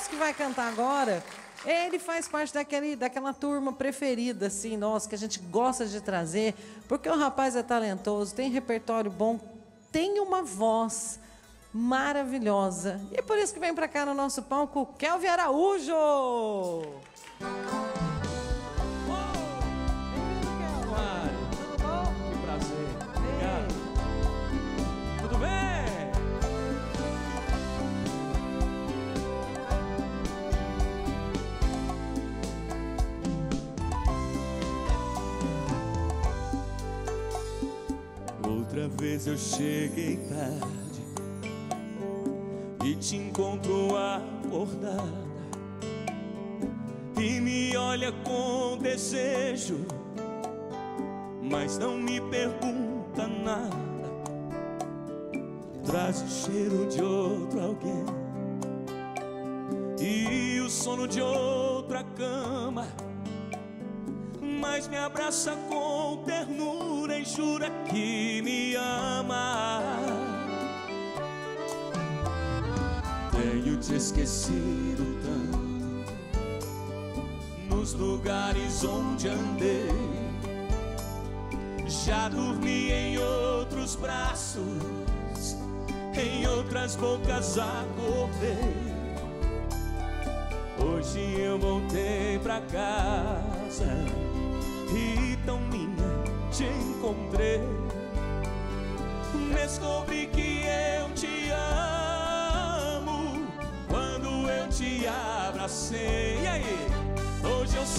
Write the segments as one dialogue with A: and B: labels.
A: moço que vai cantar agora, ele faz parte daquela turma preferida, assim, nossa, que a gente gosta de trazer, porque o rapaz é talentoso, tem repertório bom, tem uma voz maravilhosa. E é por isso que vem pra cá no nosso palco, Kelvin Araújo!
B: Outra vez eu cheguei tarde e te encontro acordada e me olha com desejo, mas não me pergunta nada. Traz o cheiro de outro alguém e o sono de outra cama, mas me abraça com ternura e jura que me ama. Tenho te esquecido tanto nos lugares onde andei, já dormi em outros braços, em outras bocas acordei. Hoje eu voltei pra casa e tão minha te encontrei. Descobri que eu te amo quando eu te abracei. E aí? Hoje eu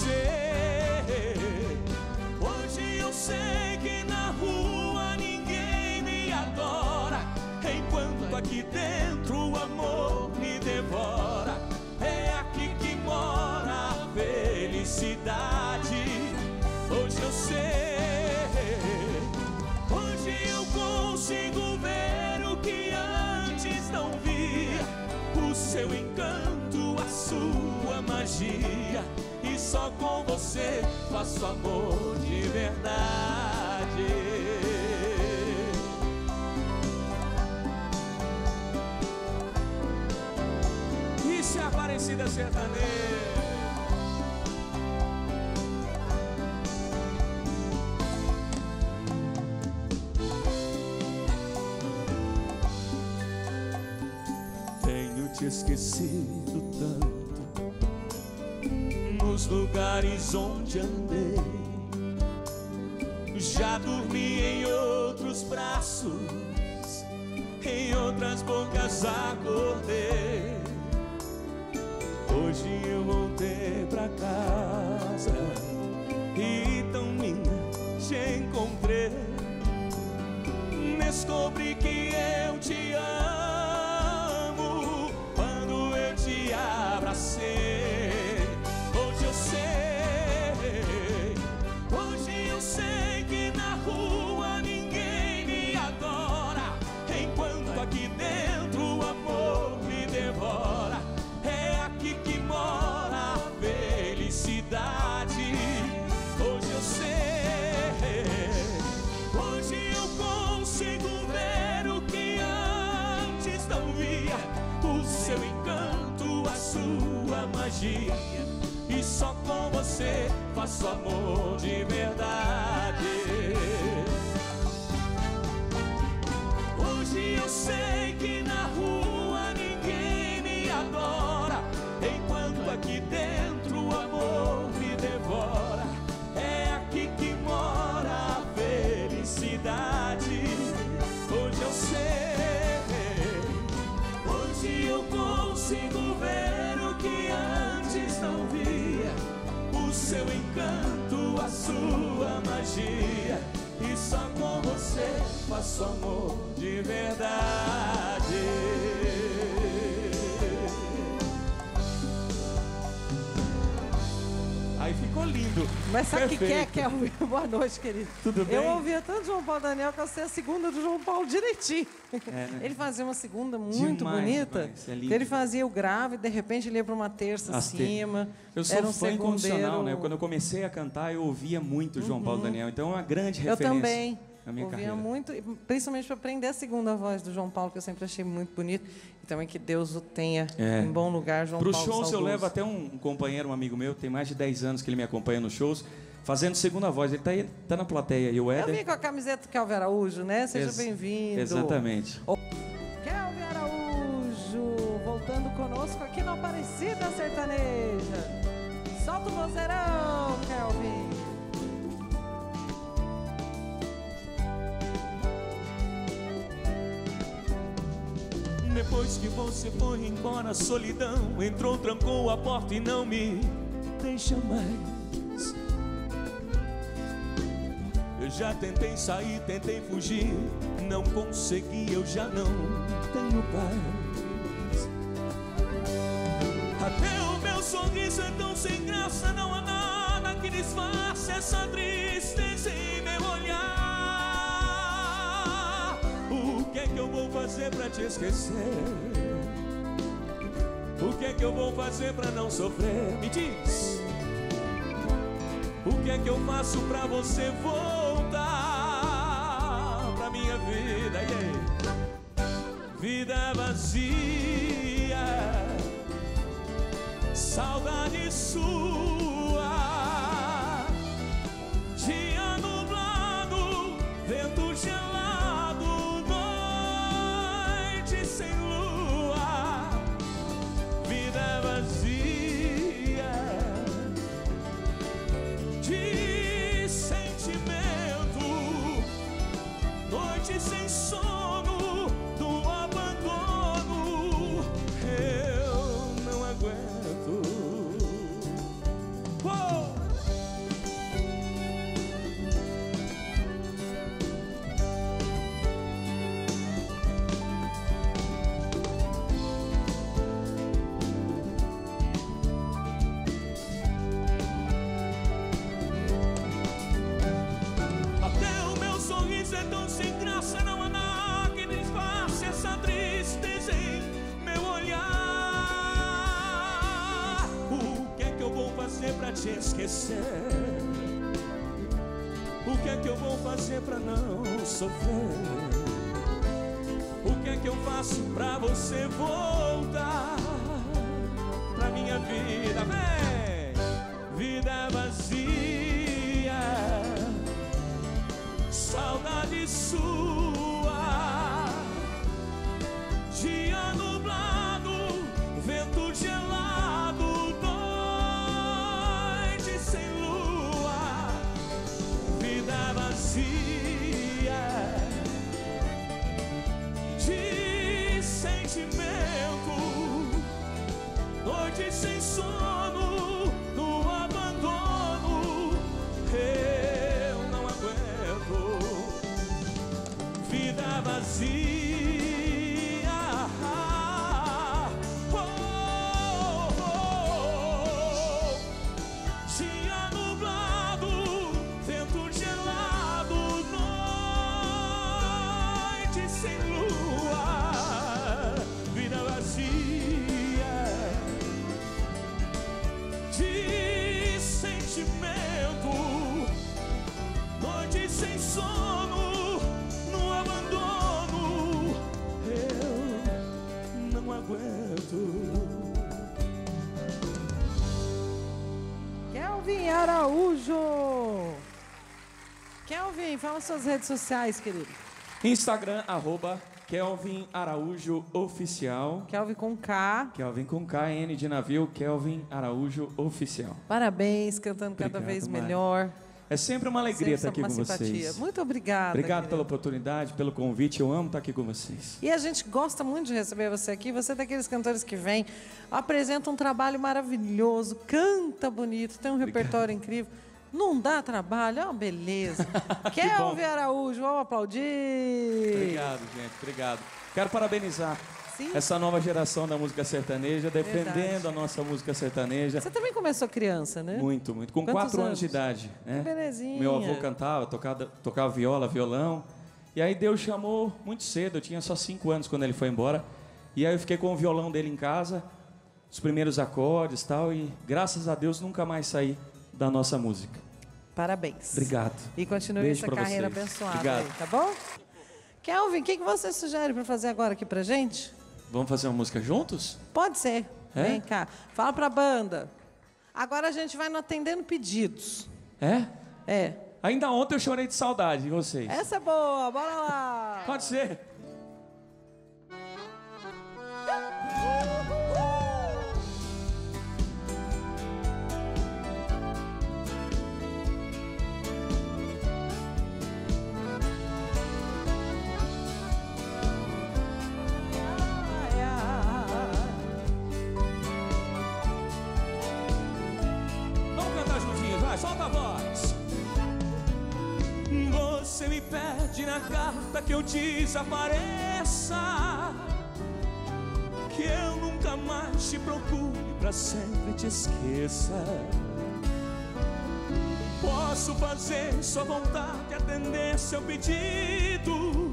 B: sei que na rua ninguém me adora, enquanto aqui dentro o amor me devora. É aqui que mora a felicidade. Hoje eu sei, hoje eu consigo ver o que antes não via, o seu encanto, a sua magia, e só com você faço amor de verdade. Isso é Aparecida Sertaneja. Te esquecido tanto nos lugares onde andei, já dormi em outros braços, em outras bocas acordei. Hoje eu voltei pra casa e tão minha te encontrei. Descobri que eu te amo quando eu te abracei. Hoje eu sei que na rua ninguém me adora, enquanto aqui dentro o amor me devora. É aqui que mora a felicidade. Hoje eu sei, hoje eu consigo ver o que antes não via, o seu encanto, a sua magia, e só com você faço amor de verdade. Hoje eu sei que na rua ninguém me adora, enquanto aqui dentro o amor me devora. É aqui que mora a felicidade. Hoje eu sei, hoje eu consigo ver o que antes não via, o seu encanto, a sua magia, e só com você faço amor de verdade. Aí ficou lindo.
A: Mas sabe o que é, Kelvin? Boa noite, querido.
B: Tudo bem?
A: Eu ouvia tanto João Paulo Daniel que eu sei a segunda do João Paulo direitinho.
B: Né?
A: Ele fazia uma segunda muito bonita.
B: Demais, é lindo.
A: Ele fazia o grave, de repente ele ia para uma terça acima.
B: Eu sou
A: era um
B: fã incondicional, né?
A: segundeiro.
B: Quando eu comecei a cantar, eu ouvia muito João Paulo Daniel. Então é uma grande
A: Eu
B: referência.
A: também.
B: Na minha
A: Ouvia
B: carreira.
A: muito, principalmente para aprender a segunda voz do João Paulo, que eu sempre achei muito bonito. E Também que Deus o tenha em bom lugar, João Paulo
C: Pro shows
A: saudoso.
C: eu levo até um companheiro, um amigo meu, tem mais de 10 anos que ele me acompanha nos shows, fazendo segunda voz. Ele tá na plateia. E o
A: Eu
C: Éder...
A: vim com a camiseta do Kelvin Araújo, né? Seja bem-vindo.
C: Exatamente.
A: Kelvin Araújo, voltando conosco aqui no Aparecida Sertaneja. Solta o vozeirão, Kelvin.
B: Depois que você foi embora, a solidão entrou, trancou a porta e não me deixa mais. Eu já tentei sair, tentei fugir, não consegui, eu já não tenho paz. Até o meu sorriso é tão sem graça, não há nada que disfarce essa tristeza em meu olhar. O que é que eu vou fazer pra te esquecer? O que é que eu vou fazer pra não sofrer? Me diz. O que é que eu faço pra você voltar pra minha vida? Vida vazia, saudade sua, dia nublado, vento gelado, noite sem lua. Vida vazia de sentimento, noite sem sono, do abandono. Eu não aguento. Oh! Até o meu sorriso é tão sem graça, não há nada que disfarce essa tristeza em meu olhar. O que é que eu vou fazer pra te esquecer? O que é que eu vou fazer pra não sofrer? O que é que eu faço pra você voltar pra minha vida? Vem! Vida vazia, saudade sua, dia nublado, vento gelado, noite sem lua. Vida vazia de sentimento, noite sem sono, no abandono. Eu não aguento. Vida vazia. Oh, oh, oh. Dia nublado, vento gelado, noite sem lua. Vida vazia de sentimento, noite sem sono, no abandono. Eu não aguento.
A: Kelvin Araújo. Kelvin, fala suas redes sociais, querido.
C: Instagram, @Kelvin Araújo Oficial.
A: Kelvin com K.
C: Kelvin com K, N de navio, Kelvin Araújo Oficial.
A: Parabéns, cantando cada
C: Obrigado,
A: vez
C: Mari.
A: melhor.
C: É sempre uma alegria
A: Sempre
C: estar aqui
A: uma
C: com
A: simpatia.
C: vocês.
A: Muito obrigada.
C: Obrigado
A: querido.
C: pela oportunidade, pelo convite. Eu amo estar aqui com vocês.
A: E a gente gosta muito de receber você aqui. Você é daqueles cantores que vem, apresenta um trabalho maravilhoso, canta bonito, tem um repertório incrível. Não dá trabalho, é uma beleza. Kelvin Araújo, vamos aplaudir.
C: Obrigado, gente. Obrigado. Quero parabenizar
A: Sim.
C: essa nova geração da música sertaneja, defendendo
A: Verdade.
C: a nossa música sertaneja.
A: Você também começou criança, né?
C: Muito, muito. Com
A: Quantos
C: 4 anos de
A: anos?
C: idade. Né?
A: Que belezinha.
C: Meu avô cantava, tocava viola, violão. E aí Deus chamou muito cedo, eu tinha só 5 anos quando ele foi embora. E aí eu fiquei com o violão dele em casa, os primeiros acordes e tal. E graças a Deus nunca mais saí da nossa música.
A: Parabéns.
C: Obrigado.
A: E continue
C: Beijo
A: essa
C: pra
A: carreira
C: vocês.
A: abençoada
C: Obrigado.
A: aí, tá bom? Kelvin, o que você sugere para fazer agora aqui pra gente?
C: Vamos fazer uma música juntos?
A: Pode ser.
C: É?
A: Vem cá. Fala pra banda. Agora a gente vai no Atendendo Pedidos.
C: É?
A: É.
C: Ainda ontem eu chorei de saudade de vocês.
A: Essa é boa, bora lá.
C: Pode ser.
B: Solta a voz. Você me pede na carta que eu desapareça, que eu nunca mais te procure, pra sempre te esqueça. Posso fazer sua vontade, atender seu pedido,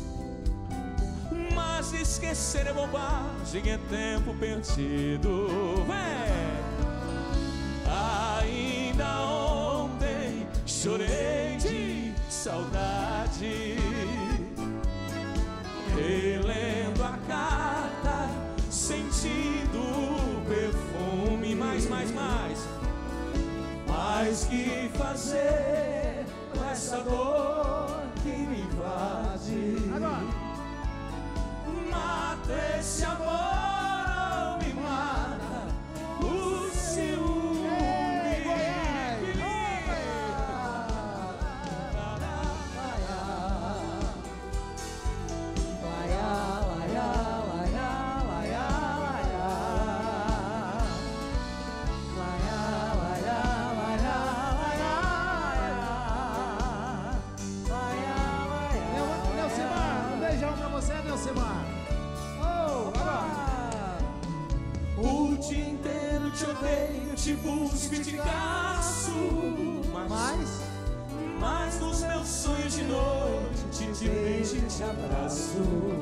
B: mas esquecer é bobagem, é tempo perdido. Vem! Ainda ontem chorei de saudade, relendo a carta, sentindo o perfume. Mais. Mas que fazer com essa dor que me invade? Agora. Mata esse amor, me mata o ciúme. O dia inteiro te odeio, te busco e te caço, mas nos meus sonhos de noite te beijo e te abraço.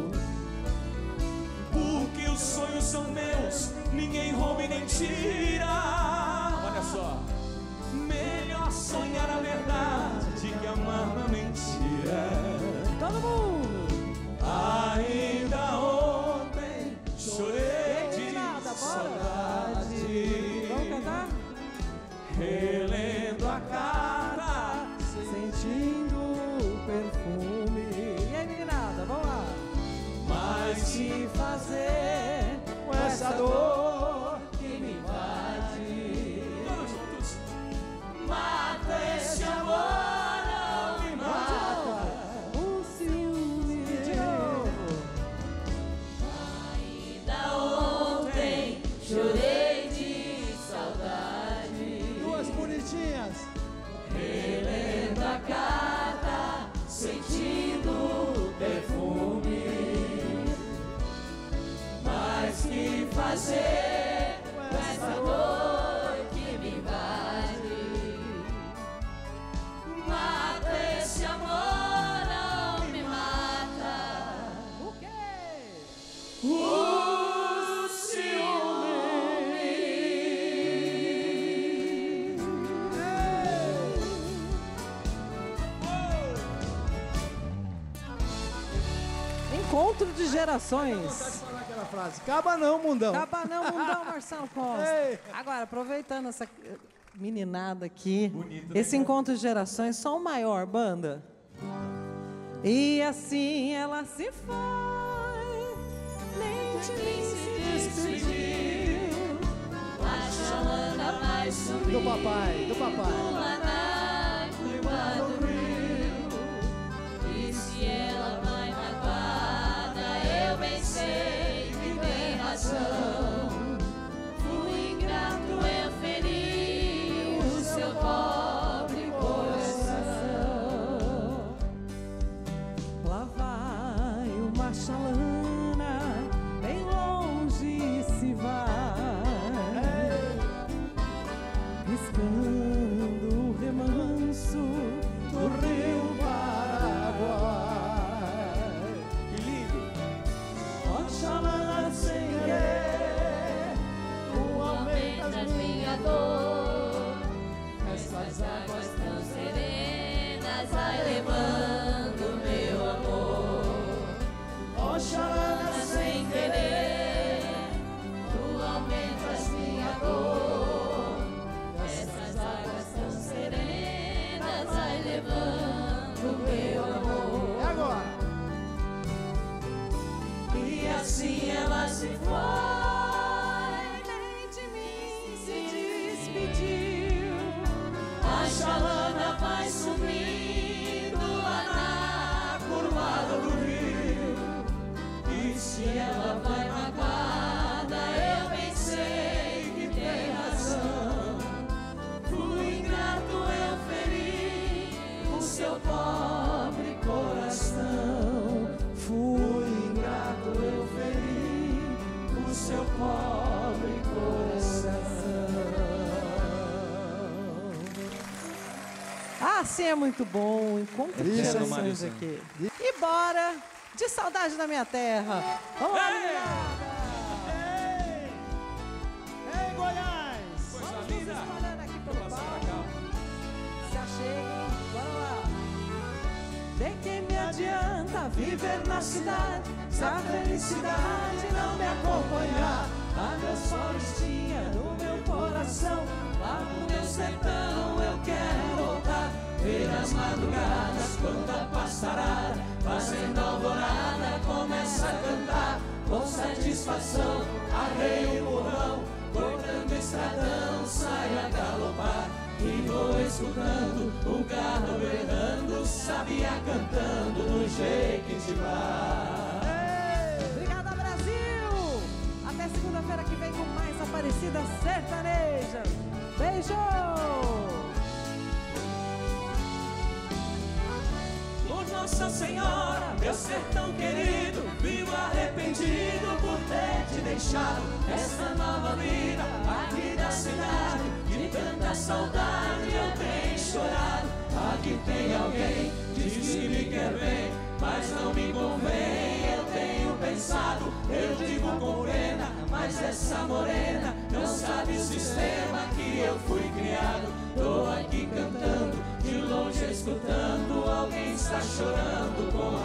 B: Porque os sonhos são meus, ninguém rouba e nem tira. Olha só, melhor sonhar a verdade que amar na mentira.
A: Todo mundo.
B: Ainda ontem chorei de saudade.
A: Vamos cantar?
B: Relendo a cara,
A: Sentindo o perfume. E aí, meninada, vamos lá.
B: mas te fazer com essa dor que me invade. Todos juntos. Mata esse amor, não me mata
A: O ciúme de novo.
D: Ainda ontem chorei de saudade,
E: Duas bonitinhas.
D: relendo a carta, sentindo o perfume. Mas que fazer com essa dor que me invade? Mata esse amor, não me mata
A: O quê?
B: o ciúme.
A: Encontro de
E: Vontade de
A: gerações.
E: falar aquela frase. Acaba não, mundão.
A: Acaba não, mundão, Marcelo Costa.
E: Ei.
A: Agora, aproveitando essa meninada aqui,
C: Bonito, né,
A: esse encontro de gerações, só o maior, banda. E assim ela se foi, nem te despediu.
D: a chamada mais sumiu.
E: Do papai, do papai.
D: Lá na curva do rio. E se ela vai magoada, eu bem sei que tem razão. Fui ingrato, eu feri o seu pobre coração.
A: Lá vai uma chalana, bem longe se vai, riscando
D: deixa a lana, vai sumindo lá na curvada do rio. E se ela vai magoada, eu bem sei que tem razão. Fui ingrato, eu feri o seu pobre coração. Fui ingrato, eu feri o seu pobre coração.
A: Assim é muito bom. Encontro de
E: Isso,
A: gerações aqui. E bora de Saudade da Minha Terra. Vamos lá, mulherada.
E: Ei, Goiás!
C: Coisa
A: Vamos
C: linda.
A: nos espalhando aqui pelo
C: Vou passar
A: palco.
C: pra cá.
A: Se acheguem, bora lá. De que me adianta viver na cidade se a felicidade não me acompanhar? A Deus florestinha no meu coração, lá no meu sertão eu quero voltar. Ver as madrugadas quando a passarada, fazendo alvorada, começa a cantar. Com satisfação, arreio o burrão, cortando estradão, saio a galopar. E vou escutando o carro berrando, sabia cantando no Jequitibá. Obrigada, Brasil! Até segunda-feira que vem com mais Aparecida Sertaneja. Beijo!
B: Por Nossa Senhora, meu sertão querido, vivo arrependido por ter te deixado. Esta nova vida aqui da cidade, de tanta saudade eu tenho chorado. Aqui tem alguém, diz que me quer bem, mas não me convém, eu tenho pensado. Eu digo com pena, mas essa morena não sabe o sistema que eu fui criado. Tô aqui cantando, de longe escutando, alguém está chorando com